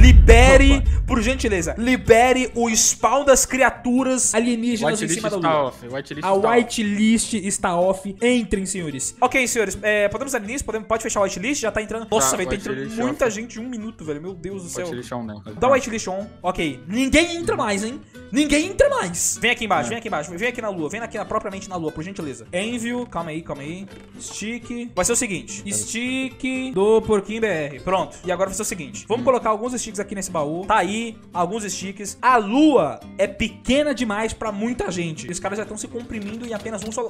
libere, por gentileza, libere o spawn das criaturas alienígenas em cima da lua. A whitelist está off. Entrem, senhores. Ok, senhores, podemos dar início? Pode fechar a whitelist? Já tá entrando. Nossa, velho, tá entrando muita gente em 1 minuto, velho. Meu Deus do céu. Dá o whitelist on. Ok. Ninguém entra mais, hein? Ninguém entra mais. Vem aqui embaixo, vem aqui embaixo. Vem aqui na lua. Vem aqui propriamente na lua, por gentileza. Envio. Calma aí, calma aí. Stick. Vai ser o seguinte. Stick do Porquinho BR. Pronto. E agora vai ser o seguinte. Vamos colocar alguns sticks aqui nesse baú. Tá aí, alguns sticks. A lua é pequena demais pra muita gente. Os caras já estão se comprimindo em apenas um só...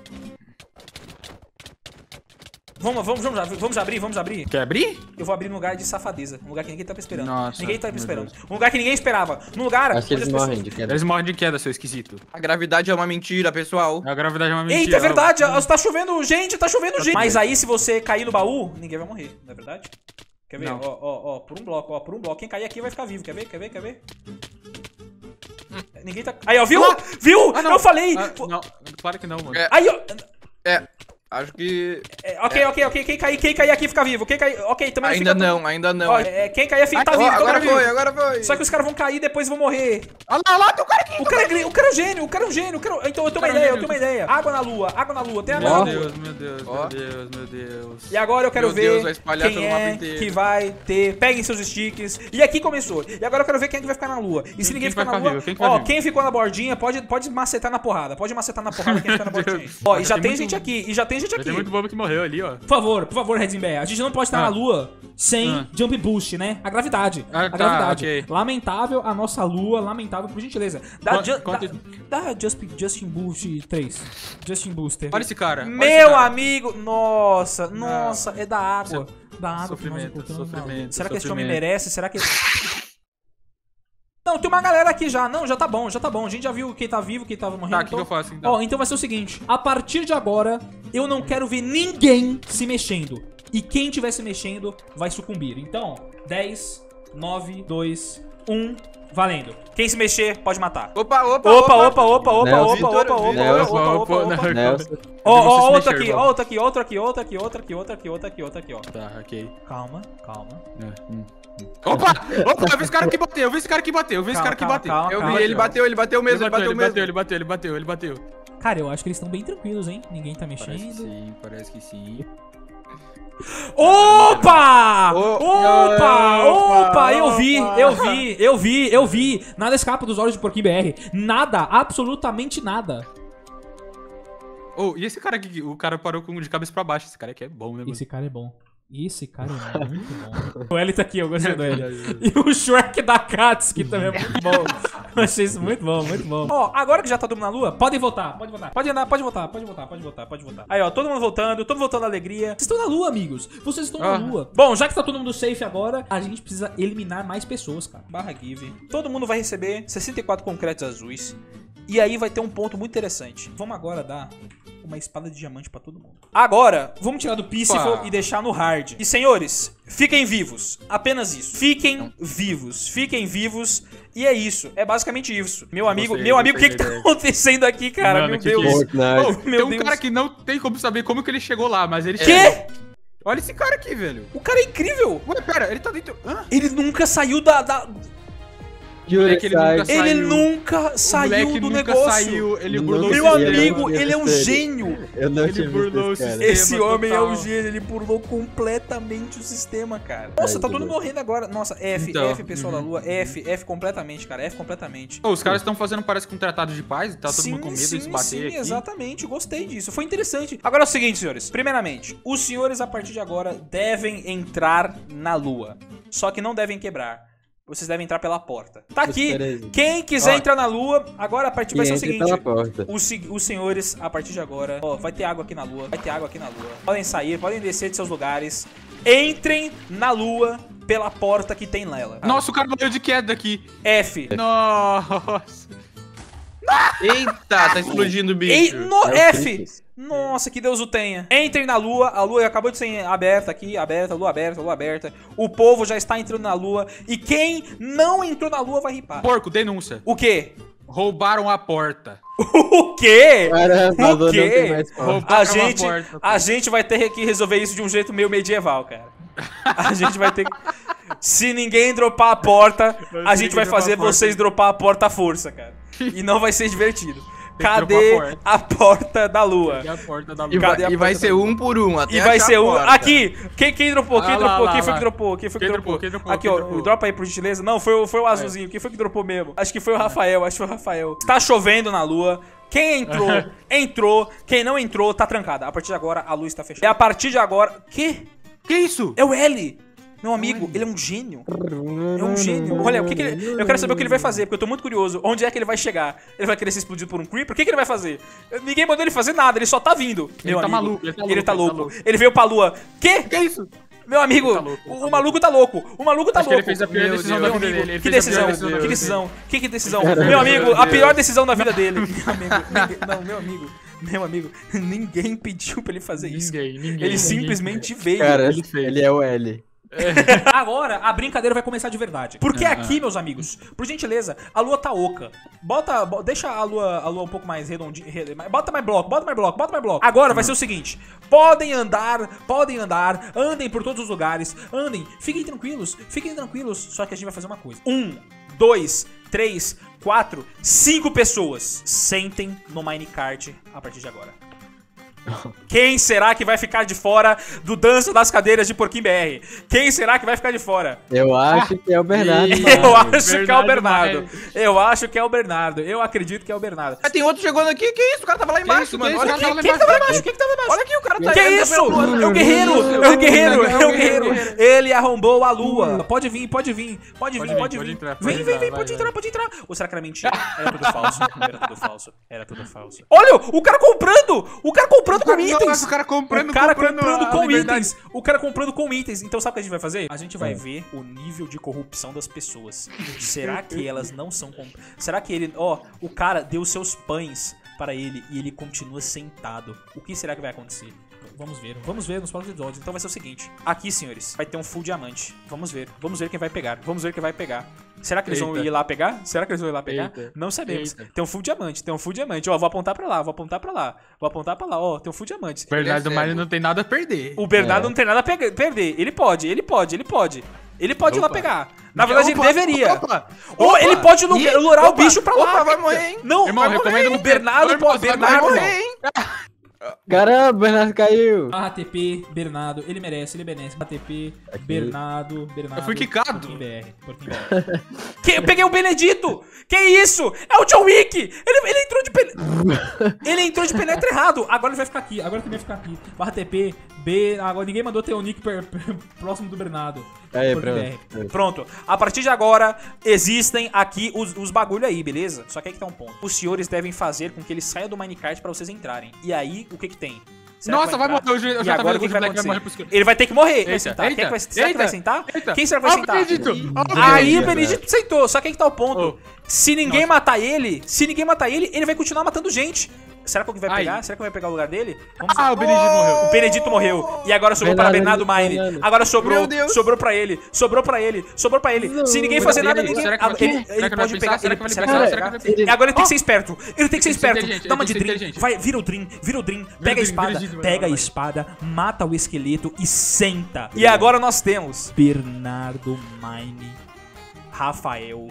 Vamos abrir. Quer abrir? Eu vou abrir num lugar de safadeza. Um lugar que ninguém tava esperando. Nossa, ninguém tava esperando. Um lugar que ninguém esperava. Num lugar... Acho que eles morrem de queda. Eles morrem de queda, seu esquisito. A gravidade é uma mentira, pessoal. A gravidade é uma mentira. Eita, é verdade. Tá chovendo gente, tá chovendo gente. Mas aí, se você cair no baú, ninguém vai morrer. Não é verdade? Quer ver? Ó, por um bloco. Quem cair aqui vai ficar vivo. Quer ver? Ninguém tá... Aí, ó, viu? Viu? Eu falei. Não, claro que não, mano. Aí, ó. Acho que... Ok. Quem cair aqui fica vivo. Quem cair... Ok, também ainda não, ainda não. Ó, quem cair aqui tá vivo. Agora foi. Só que os caras vão cair e depois vão morrer. Olha lá, tem um cara aqui. O cara é um gênio. Então eu tenho uma ideia. Água na lua. Tem água na lua. Meu Deus. E agora eu quero ver vai quem é que vai ter... Peguem seus sticks. E aqui começou. E agora eu quero ver quem é que vai ficar na lua. E se ninguém ficar na lua... Ó, quem ficou na bordinha pode macetar na porrada. Quem ficar na bordinha. Ó, e já tem gente aqui. Tem muito bobo que morreu ali, ó. Por favor, Redzenberg. A gente não pode estar na lua sem jump boost, né? A gravidade. Okay. Lamentável a nossa lua, lamentável, por gentileza. Dá Justin Boost 3. Justin Booster. Olha esse cara. Meu amigo. Nossa, é da água. Sofrimento. Será que esse homem merece? Será que... Não, tem uma galera aqui já. Não, já tá bom. A gente já viu quem tá vivo, quem tava morrendo. Tá, o que eu faço então? Ó, então vai ser o seguinte. A partir de agora, eu não quero ver ninguém se mexendo. E quem estiver se mexendo vai sucumbir. Então, 10, 9, 2, 1, valendo. Quem se mexer, pode matar. Opa. Ó, outro aqui, ó. Tá, ok. Calma. Opa, eu vi esse cara que bateu. Eu vi, ele bateu mesmo. Ele bateu. Cara, eu acho que eles estão bem tranquilos, hein? Ninguém tá mexendo. Parece que sim. Opa! Eu vi. Nada escapa dos olhos de Porquinho BR. Nada, absolutamente nada. E esse cara aqui, o cara parou de cabeça pra baixo. Esse cara aqui é bom, né, mano? Esse cara é bom. Muito bom. O L tá aqui, eu gostei do L. E o Shrek da Katsuki também é muito bom. Eu achei isso muito bom. Ó, agora que já tá todo mundo na lua, podem voltar. Pode andar, pode voltar. Aí, ó, todo mundo voltando à alegria. Vocês estão na lua, amigos. Vocês estão na lua. Bom, já que tá todo mundo safe agora, a gente precisa eliminar mais pessoas, cara. /give. Todo mundo vai receber 64 concretos azuis. E aí vai ter um ponto muito interessante. Vamos agora dar uma espada de diamante pra todo mundo. Agora, vamos tirar do Peaceful e deixar no hard. E, senhores, fiquem vivos. Apenas isso. Fiquem vivos. E é isso. É basicamente isso. Meu amigo, o que tá acontecendo aqui, cara? Mano, meu Deus. Tem um cara que não tem como saber como que ele chegou lá, mas ele... Quê? Olha esse cara aqui, velho. O cara é incrível. Ué, pera, ele tá dentro... Ele nunca saiu da... Ele nunca saiu do negócio. Ele burlou. Meu amigo, ele é um gênio. Ele burlou o sistema. Esse homem é um gênio, ele burlou completamente o sistema, cara. Nossa, tá todo mundo morrendo agora. Nossa, F, pessoal da lua. F completamente, cara. F completamente. Os caras estão fazendo, parece que um tratado de paz. Tá todo mundo com medo de se bater aqui. Exatamente. Gostei disso. Foi interessante. Agora é o seguinte, senhores. Primeiramente, os senhores, a partir de agora, devem entrar na lua. Só que não devem quebrar. Vocês devem entrar pela porta. Tá aqui. Quem quiser entrar na lua, agora a partir vai ser o seguinte. Os senhores, a partir de agora, ó, vai ter água aqui na lua. Podem sair, podem descer de seus lugares. Entrem na lua pela porta que tem nela. Nossa, o cara morreu de queda aqui. F. Nossa. Eita, tá explodindo o bicho. F. Nossa, que Deus o tenha. Entrem na lua. A lua acabou de ser aberta aqui. Lua aberta. O povo já está entrando na lua. E quem não entrou na lua vai ripar. Porco, denúncia. O quê? Roubaram a porta. O quê? Caramba, o quê? A A gente vai ter que resolver isso de um jeito meio medieval, cara. A gente vai ter que... Se ninguém dropar a porta, a gente vai fazer vocês dropar a porta à força, cara. E não vai ser divertido. Cadê a porta da lua? Cadê a porta da lua? E vai ser um por um, até E vai achar ser a um. porta. Aqui! Quem dropou? Quem dropou? lá, Quem foi lá. que dropou? Quem foi que Quem dropou? dropou? Aqui, Quem ó. dropou? Dropa aí, por gentileza. Não, foi o azulzinho. Quem foi que dropou mesmo? Acho que foi o Rafael. Acho que foi o Rafael. Tá chovendo na lua. Quem entrou, entrou. Quem não entrou, tá trancada. A partir de agora, a luz tá fechada. E a partir de agora... Que? Que isso? É o L! Meu amigo, ele é um gênio. É um gênio. Olha, o que ele... Eu quero saber o que ele vai fazer, porque eu tô muito curioso. Onde é que ele vai chegar? Ele vai querer ser explodido por um creeper? O que ele vai fazer? Ninguém mandou ele fazer nada, ele só tá vindo. Meu tá amigo, maluco, ele tá louco. Ele veio pra lua. Que isso? Meu amigo, o maluco tá louco. O maluco tá Acho que louco. ele fez a pior decisão da vida dele. Que decisão? Que decisão? Que decisão? Meu amigo, a pior decisão da vida dele. Meu amigo, ninguém pediu pra ele fazer isso. Ele simplesmente veio. Cara, ele é o L. Agora, a brincadeira vai começar de verdade. Porque aqui, meus amigos, por gentileza, a lua tá oca. Deixa a lua um pouco mais redondinha. Bota mais bloco. Agora vai ser o seguinte: podem andar, andem por todos os lugares, andem, fiquem tranquilos. Só que a gente vai fazer uma coisa: 1, 2, 3, 4, 5 pessoas sentem no minecart a partir de agora. Quem será que vai ficar de fora do Dança das Cadeiras de Porquinho BR? Quem será que vai ficar de fora? Eu acho que é o Bernardo. Eu acho que é o Bernardo. Eu acho que é o Bernardo. Eu acredito que é o Bernardo. Ah, tem outro chegando aqui, que isso? O cara tava lá embaixo, mano. Olha aqui. Quem que tava lá embaixo? Olha aqui, o cara tá Que isso? É o guerreiro! É o guerreiro! Ele arrombou a lua. Pode vir. Pode Vem. entrar, Pode entrar. Ou será que era mentira? Era tudo falso. Olha, o cara comprando com itens. O cara comprando com itens. O cara comprando com itens. Então sabe o que a gente vai fazer? A gente vai ver o nível de corrupção das pessoas. Será que elas não são... Será que ele... o cara deu seus pães para ele e ele continua sentado. O que será que vai acontecer? Vamos ver nos próximos episódios. Então vai ser o seguinte: aqui, senhores, vai ter um full diamante. Vamos ver quem vai pegar. Será que eles vão ir lá pegar? Não sabemos. Tem um full diamante. Ó, vou apontar pra lá. Ó, tem um full diamante. O Bernardo Mario não tem nada a perder. O Bernardo não tem nada a perder. Ele pode. Ele pode ir lá pegar. Na verdade, ele deveria. Ou ele pode lurar o bicho pra lá. Vai morrer, hein? Não, irmão, recomendo o Bernardo pode. Vai morrer, hein? Caramba, o Bernardo caiu. ATP, Bernardo, ele merece. ATP, Bernardo. Eu fui quicado. Porquinho BR. Eu peguei o Benedito! Que isso? É o John Wick! Ele entrou de Ele entrou de penetra errado. Agora ele vai ficar aqui. Barra TP, B. Agora ninguém mandou ter o nick próximo do Bernardo. Aí, pronto. A partir de agora, existem aqui os bagulho aí, beleza? Só que aí que tá um ponto. Os senhores devem fazer com que ele saia do minecart pra vocês entrarem. E aí, o que tem? Nossa, vai morrer. Eu já tava vendo que o Black vai morrer pros... Ele vai ter que morrer. Vai Eita, sentar. eita, Será que vai sentar? eita. Quem será que vai sentar? Benedito. Aí o Benedito sentou. Só que aí que tá o ponto. Se ninguém matar ele, ele vai continuar matando gente. Será que alguém vai pegar? Será que vai pegar o lugar dele? Vamos o Benedito morreu. O Benedito morreu. E agora sobrou para Bernardo Mine. Agora sobrou. Sobrou pra ele. Se ninguém fazer nada, ninguém... Ele pode pegar. Agora ele tem que ser esperto. Dá uma de Dream. Vai, vira o Dream. Pega a espada. Mata o esqueleto e senta. E agora nós temos Bernardo Mine, Rafael,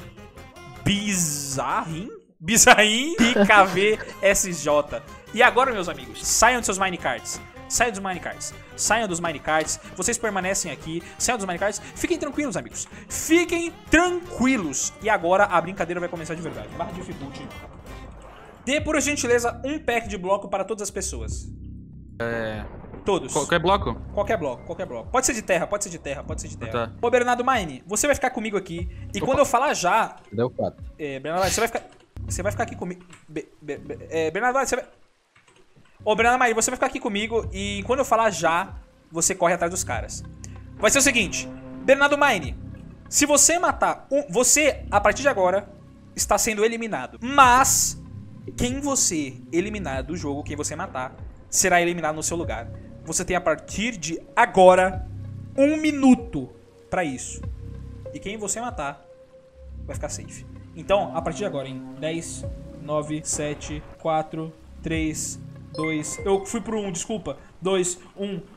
Bizarrin e KVSJ. E agora, meus amigos, saiam dos seus minecarts. Saiam dos minecarts. Vocês permanecem aqui. Saiam dos minecarts. Fiquem tranquilos, amigos. E agora a brincadeira vai começar de verdade. Barra de dificuldade. Dê, por gentileza, um pack de bloco para todas as pessoas. Todos. Qualquer bloco? Qualquer bloco. Pode ser de terra. Tá. Ô, Bernardo Mine, você vai ficar comigo aqui. E quando eu falar já... Deu 4. Bernardo, você vai ficar aqui comigo. Bernardo, você vai... Ô, Bernardo Mine, você vai ficar aqui comigo. E quando eu falar já, você corre atrás dos caras. Vai ser o seguinte. Bernardo Mine, se você matar... Você, a partir de agora, está sendo eliminado. Mas, quem você eliminar do jogo, quem você matar, será eliminado no seu lugar. Você tem a partir de agora 1 minuto pra isso. E quem você matar vai ficar safe. Então, a partir de agora, em 10, 9, 7, 4, 3, 2... Eu fui pro 1, desculpa. 2, 1,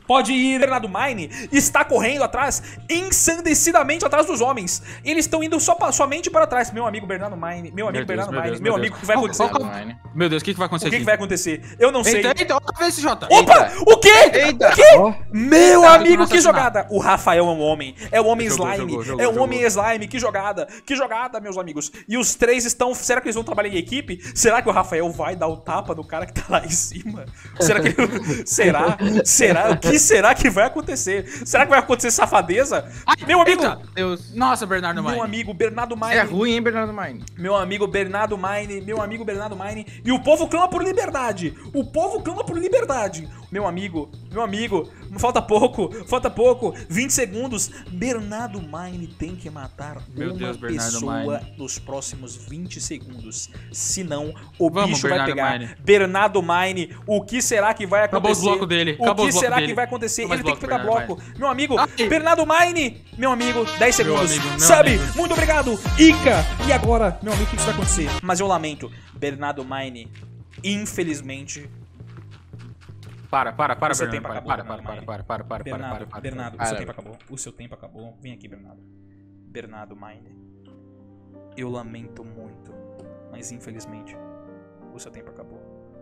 Pode ir. Bernardo Mine está correndo atrás, ensandecidamente atrás dos homens. Eles estão indo somente para trás. Meu amigo Bernardo Mine, meu amigo Bernardo Mine, meu amigo, o que vai acontecer? Meu Deus, o que vai acontecer O que aqui? vai acontecer? Eu não sei. Eita, olha esse Jota. Opa! O quê? Eita. O quê? Meu amigo, que jogada! O Rafael é um homem. É um homem Jogou, slime. jogou, É um jogou. homem slime. Que jogada. Que jogada, meus amigos. E os três estão... Será que eles vão trabalhar em equipe? Será que o Rafael vai dar o tapa no cara que tá lá em cima? Será que... Será? Será? O que será que vai acontecer? Será que vai acontecer safadeza? Meu amigo... Eita, Deus. Nossa, Bernardo Meu Mine. amigo Bernardo Mine. É ruim, hein, Bernardo Mine? Meu amigo Bernardo Mine, meu amigo Bernardo Mine. E o povo clama por liberdade. O povo clama por liberdade. Meu amigo, falta pouco, 20 segundos. Bernardo Mine tem que matar Meu uma Deus, Bernardo pessoa Mine. nos próximos 20 segundos. Senão, o Vamos, bicho vai Bernardo pegar. Mine. Bernardo Mine, o que será que vai acontecer? Acabou os blocos dele, O acabou que os blocos será que dele. vai acontecer? Acabou Ele os tem que pegar blocos, bloco. Bernardo Meu amigo, Ai. Bernardo Mine, meu amigo, 10 Meu segundos. amigo, meu Sabe? amigo. Muito obrigado, Ica! E agora, meu amigo, o que isso vai acontecer? Mas eu lamento, Bernardo Mine, infelizmente... Para, O seu Bernardo. tempo acabou, Para, Bernardo Mine. para. Bernardo, o para. seu tempo acabou. O seu tempo acabou. Vem aqui, Bernardo. Bernardo Mine. Eu lamento muito, mas infelizmente, o seu tempo acabou.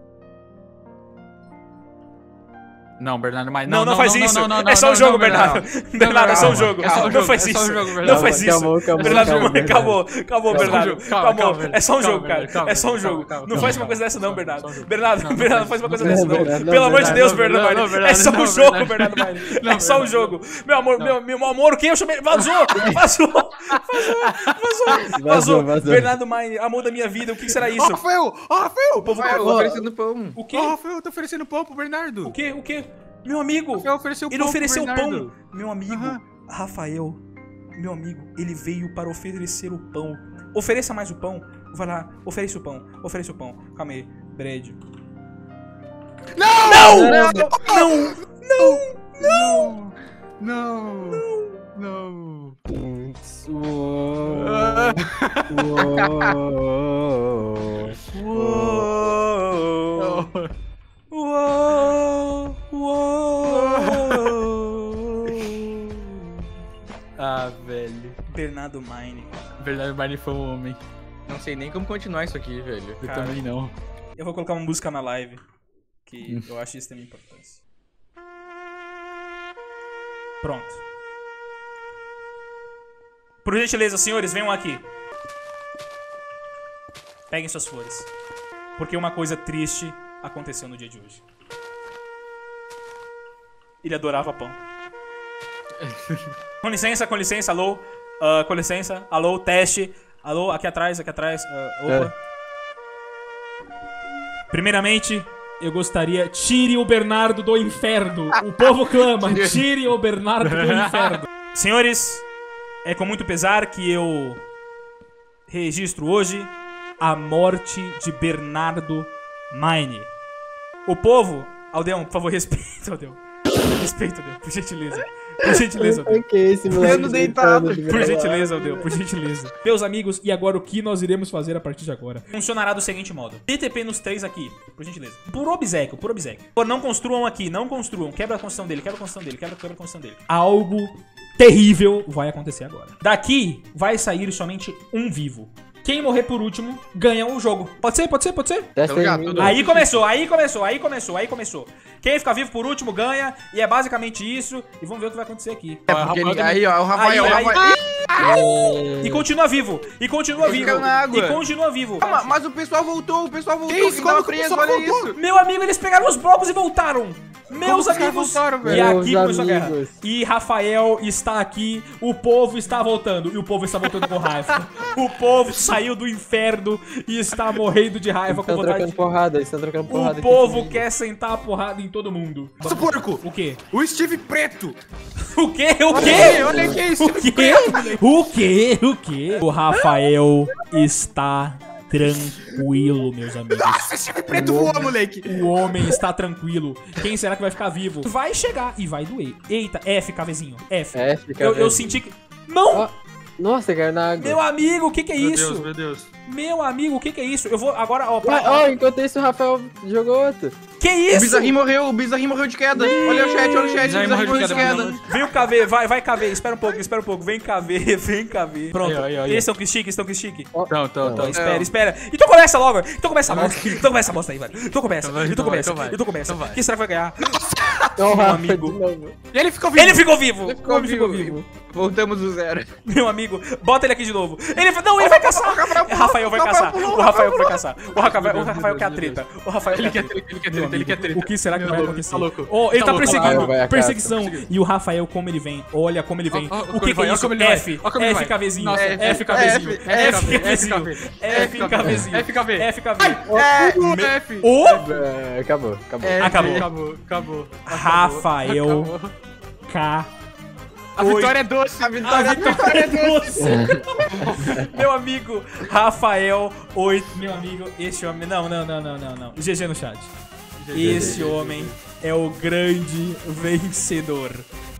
Não, Bernardo Mine. Não faz isso. É só um jogo, Bernardo. Bernardo, é só um jogo. Não faz isso. Não faz isso. Bernardo, acabou, Bernardo. Acabou. É só um jogo, cara. É só um jogo. Não faz uma coisa dessa não, Bernardo. Bernardo, não faz uma coisa dessa não. Pelo amor de Deus, Bernardo Mine. É só um jogo, Bernardo Mine. É só um jogo. Meu amor, quem eu chamei? Vazou. Bernardo Mine, amor da minha vida, o que será isso? Rafael! O povo Rafael, oferecendo pão. O quê? Rafael, tá oferecendo pão pro Bernardo. O quê? Meu amigo, Rafael ofereceu ele pão ofereceu pro pão. Bernardo. Meu amigo, Aham. Rafael, meu amigo, ele veio para oferecer o pão. Ofereça mais o pão. Vai lá, oferece o pão. Calma aí, Brad. Não. Ah, velho. Bernardo Mine. Bernardo Mine foi um homem. Não sei nem como continuar isso aqui, velho. Eu Cara. também não. Eu vou colocar uma música na live, que eu acho de extrema importância. Pronto. Por gentileza, senhores, venham aqui. Peguem suas flores. Porque uma coisa triste aconteceu no dia de hoje. Ele adorava pão. Com licença, alô. Com licença, alô, teste. Alô, aqui atrás. Opa. Primeiramente, eu gostaria... Tire o Bernardo do inferno. O povo clama, tire o Bernardo do inferno. Senhores, é com muito pesar que eu registro hoje a morte de Bernardo Mine. O povo... Aldeão, por favor, respeita, Aldeão. Respeita, Aldeão, por gentileza. Por gentileza, Aldeão. Que esse moleque Sendo deitado. Por gentileza, Aldeão, por gentileza. Meus amigos, e agora o que nós iremos fazer a partir de agora? Funcionará do seguinte modo. DTP nos três aqui, por gentileza. Por obséquio. Não construam aqui, não construam. Quebra a construção dele. Algo terrível vai acontecer agora. Daqui vai sair somente um vivo. Quem morrer por último ganha o jogo. Pode ser? Testa ligado, em mim. tudo. Aí começou. Quem ficar vivo por último ganha. E é basicamente isso. E vamos ver o que vai acontecer aqui. É porque ele... Aí, ó, o Rafael. E continua vivo. caiu na água. Calma, mas o pessoal voltou. Que Quem isso? tava Como que o preso, pessoal olha voltou? isso. Meu amigo, eles pegaram os blocos e voltaram. Meus os caras amigos. voltaram, velho? E aqui Meus começou a guerra. amigos. E Rafael está aqui. O povo está voltando. E o povo está voltando com raiva. O povo saiu do inferno e está morrendo de raiva com vontade de... Eles estão trocando porrada. O povo quer sentar a porrada em todo mundo. Nossa, porco! O quê? O Steve Preto! O quê? Olha aqui, O quê? O quê? O Rafael está tranquilo, meus amigos. Nossa, Steve Preto voa, moleque! O homem está tranquilo. Quem será que vai ficar vivo? Vai chegar e vai doer. Eita, F, KVzinho. F. F, Eu KVzinho. senti que... Não! Ó. Nossa, caiu na água. Meu amigo, o que é Meu isso? Deus, meu Deus. Meu amigo, o que é isso? Eu vou agora, ó. Ó, enquanto isso o Rafael jogou outro. Que O isso? Bizarrinho morreu de queda. Olha o chat, o Bizarrinho morreu de queda. Vem o KV, vai KV, espera um pouco. Vem KV, vem KV. Pronto. Aí, ó. Eles estão que chique, Então. Espera. Então começa logo. Então começa a bosta aí, velho. Então começa. Então vai. Quem será que vai ganhar? Não, Meu Rafa, amigo. de novo. E ele ficou vivo. Ele ficou vivo. Ele ficou O homem vivo. Voltamos do zero. Meu amigo, bota ele aqui de novo. Ele vai caçar. Rafael vai caçar. O Rafael vai caçar. O Rafael quer a treta. O Rafael Ele quer quer treta. O que será que vai acontecer? Tá louco. Oh, ele tá Vai, perseguindo. vai, Perseguição. E o Rafael, como ele vem. Olha como ele vem. O que é isso? F. FKVzinho. FKVzinho. FKVzinho. FKV. O? É, acabou. Acabou. Rafael K. A vitória é doce. A vitória é doce. Meu amigo, Rafael 8. Meu amigo, esse homem. Não. GG no chat. Esse homem é o grande vencedor.